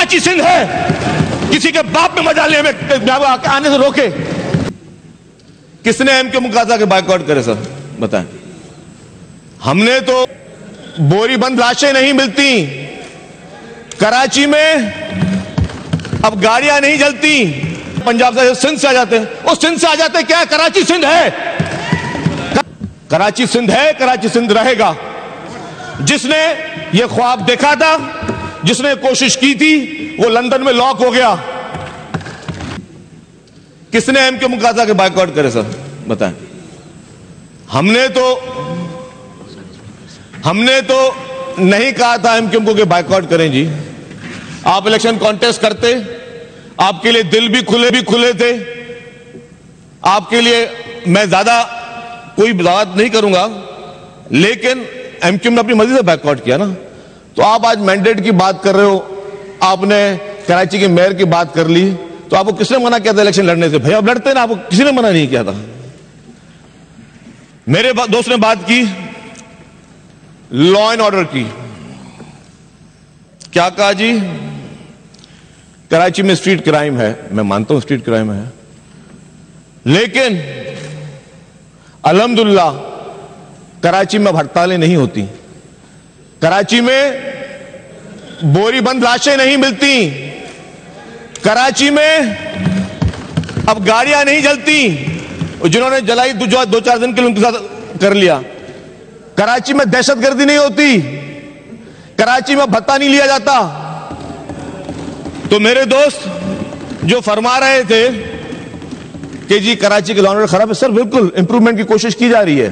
कराची सिंध है, किसी के बाप में मजा लेने में आने से रोके। किसने एम के मुकाता के बाइकआउट करे सर बताएं? हमने तो बोरीबंद लाशें नहीं मिलती कराची में, अब गाड़ियां नहीं जलती। पंजाब से सिंध से आ जाते हैं, वो सिंध से आ जाते हैं, क्या कराची सिंध है? कराची सिंध है, कराची सिंध रहेगा। जिसने ये ख्वाब देखा था, जिसने कोशिश की थी, वो लंदन में लॉक हो गया। किसने एम के मुकाता के बाइकआउट करे सर बताएं? हमने तो नहीं कहा था एम के बाइकआउट करें जी। आप इलेक्शन कॉन्टेस्ट करते, आपके लिए दिल भी खुले थे। आपके लिए मैं ज्यादा कोई बात नहीं करूंगा, लेकिन एमक्यूएम ने अपनी मर्जी से बैकआउट किया ना। तो आप आज मैंडेट की बात कर रहे हो, आपने कराची के मेयर की बात कर ली, तो आपको किसने मना किया था इलेक्शन लड़ने से? भैया आप लड़ते ना, आपको किसी ने मना नहीं किया था। मेरे दोस्त ने बात की लॉ एंड ऑर्डर की, क्या कहा जी? कराची में स्ट्रीट क्राइम है, मैं मानता हूं स्ट्रीट क्राइम है, लेकिन अल्हम्दुलिल्लाह कराची में हड़तालें नहीं होती, कराची में बोरीबंद लाशें नहीं मिलती, कराची में अब गाड़ियां नहीं जलती। जिन्होंने जलाई दो चार दिन के लिए उनके साथ कर लिया। कराची में दहशतगर्दी नहीं होती, कराची में भत्ता नहीं लिया जाता। तो मेरे दोस्त जो फरमा रहे थे कि जी कराची के लॉ एंड ऑर्डर खराब है, सर बिल्कुल इंप्रूवमेंट की कोशिश की जा रही है।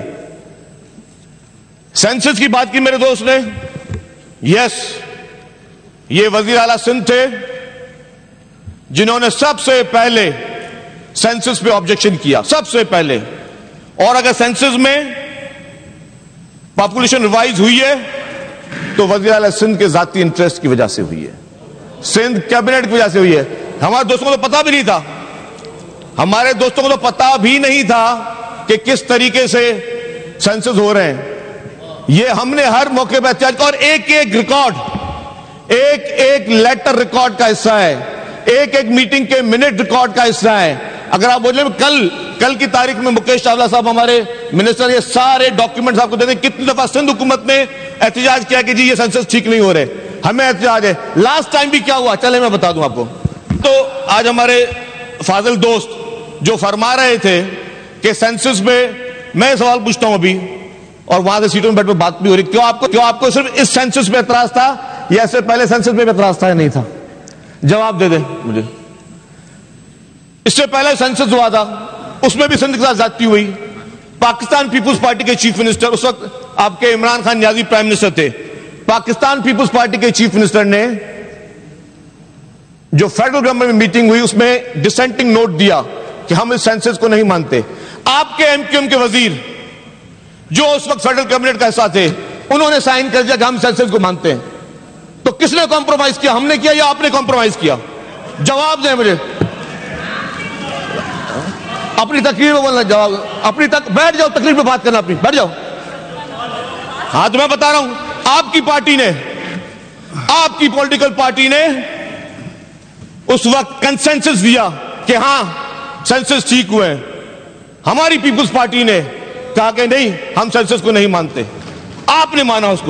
सेंसस की बात की मेरे दोस्त ने, यस, ये वजीर आला सिंध थे जिन्होंने सबसे पहले सेंसस पे ऑब्जेक्शन किया, सबसे पहले। और अगर सेंसस में पॉपुलेशन रिवाइज हुई है तो वजीर आला सिंध के जाती इंटरेस्ट की वजह से हुई है, सिंध कैबिनेट की वजह से हुई है। हमारे दोस्तों को तो पता भी नहीं था, हमारे दोस्तों को तो पता भी नहीं था कि किस तरीके से सेंसस हो रहे हैं। ये हमने हर मौके पर एहतियात, और एक एक रिकॉर्ड, एक एक लेटर रिकॉर्ड का हिस्सा है, एक एक मीटिंग के मिनट रिकॉर्ड का हिस्सा है। अगर आप बोले कल की तारीख में मुकेश चावला साहब हमारे मिनिस्टर ये सारे डॉक्यूमेंट्स आपको दे दें, कितनी दफा सिंध हुकूमत ने एहतजाज किया कि जी ये सेंसस ठीक नहीं हो रहे, हमें एहतजाज है। लास्ट टाइम भी क्या हुआ, चले मैं बता दूं आपको। तो आज हमारे फाजिल दोस्त जो फरमा रहे थे कि सेंसस में, मैं सवाल पूछता हूं अभी, और वहां से सीटों में बैठ कर बात भी हो रही, क्यों आपको सिर्फ इस सेंसस में एतराज था या इससे पहले सेंसस में एतराज था या नहीं था? जवाब दे दे मुझे। इससे पहले सेंसस हुआ था, उसमें भी सिंध के साथ ज्यादती हुई। पाकिस्तान पीपुल्स पार्टी के चीफ मिनिस्टर, उस वक्त आपके इमरान खान नियाजी प्राइम मिनिस्टर थे, पाकिस्तान पीपुल्स पार्टी के चीफ मिनिस्टर ने जो फेडरल गवर्नमेंट में मीटिंग हुई उसमें डिसेंटिंग नोट दिया कि हम इस सेंसस को नहीं मानते। आपके एमक्यूएम के वजीर जो उस वक्त फेडरल कैबिनेट का हिस्सा थे, उन्होंने साइन कर दिया कि हम सेंसस को मानते हैं। तो किसने कॉम्प्रोमाइज किया, हमने किया या आपने कॉम्प्रोमाइज किया? जवाब दें मुझे। अपनी तकरीर में बोलना, जवाब बैठ जाओ, तकरीर पे बात करना अपनी, बैठ जाओ। हाँ तो मैं बता रहा हूं, आपकी पार्टी ने, आपकी पॉलिटिकल पार्टी ने उस वक्त कंसेंसस दिया कि हां सेंसस ठीक हुए हैं। हमारी पीपुल्स पार्टी ने कहा कि नहीं, हम सेंसस को नहीं मानते। आपने माना उसको।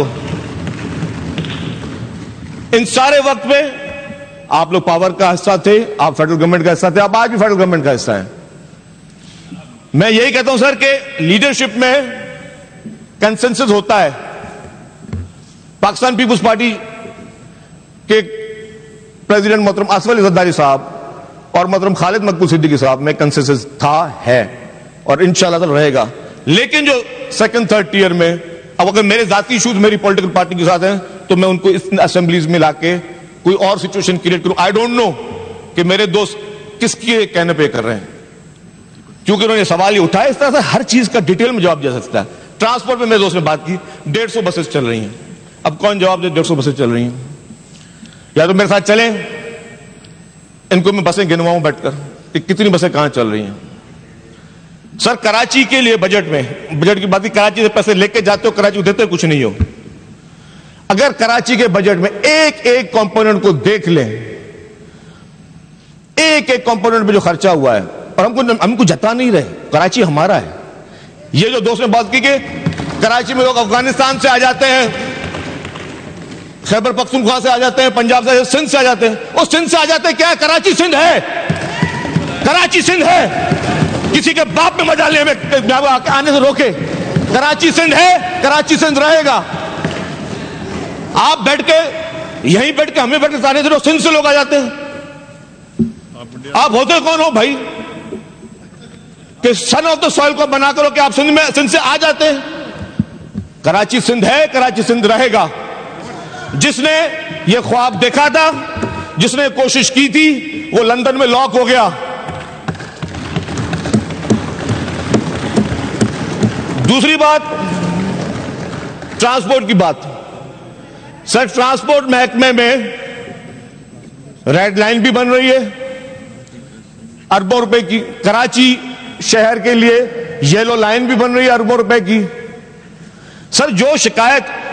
इन सारे वक्त में आप लोग पावर का हिस्सा थे, आप फेडरल गवर्नमेंट का हिस्सा थे, आप आज भी फेडरल गवर्नमेंट का हिस्सा है। मैं यही कहता हूं सर कि लीडरशिप में कंसेंसस होता है। पाकिस्तान पीपुल्स पार्टी के प्रेसिडेंट मोहतरम आसिफ अली जरदारी साहब और मोहतरम खालिद मकबूल सिद्दीकी साहब में कंसेंसस था, है और इंशाल्लाह रहेगा। लेकिन जो सेकंड थर्ड टीयर में, अब अगर मेरे जाती इशूज मेरी पॉलिटिकल पार्टी के साथ हैं तो मैं उनको इस असेंबलीज में लाके कोई और सिचुएशन क्रिएट करूं। आई डोंट नो कि मेरे दोस्त किसके कहने पे कर रहे हैं, क्योंकि उन्होंने सवाल ही उठाया। इस तरह से हर चीज का डिटेल में जवाब दे सकता है। ट्रांसपोर्ट में मेरे दोस्त ने बात की, 150 बसेस चल रही हैं। अब कौन जवाब दे 150 बसेस चल रही हैं? या तो मेरे साथ चलें, इनको मैं बसें गिनवाऊं बैठकर कि कितनी बसें कहां चल रही हैं। सर कराची के लिए बजट की बात की, कराची से पैसे लेके जाते हो, कराची को देते कुछ नहीं हो। अगर कराची के बजट में एक एक कंपोनेंट को देख लें एक एक कंपोनेंट पे जो खर्चा हुआ है, और हमको जता नहीं रहे, कराची हमारा है। ये जो दोस्त ने बात की कि कराची में लोग अफगानिस्तान से आ जाते हैं, खैबर पख्तूनख्वा से आ जाते हैं, पंजाब से, सिंध से आ जाते हैं। और सिंध से आ जाते हैं क्या है? कराची सिंध है, कराची सिंध है। किसी के बाप में मजा ले हमें आने से रोके। कराची सिंध है, कराची सिंध रहेगा। आप बैठ के यहीं बैठ के हमें बैठ के ताने से सिंध से लोग आ जाते हैं। आप होते कौन हो भाई कि सन ऑफ द सॉइल को बना करो कि आप सिंध से आ जाते हैं? कराची सिंध है, कराची सिंध रहेगा। जिसने ये ख्वाब देखा था, जिसने कोशिश की थी, वो लंदन में लॉक हो गया। दूसरी बात, ट्रांसपोर्ट की बात। सर, ट्रांसपोर्ट महकमे में रेड लाइन भी बन रही है अरबों रुपए की। कराची शहर के लिए येलो लाइन भी बन रही है अरबों रुपए की। सर, जो शिकायत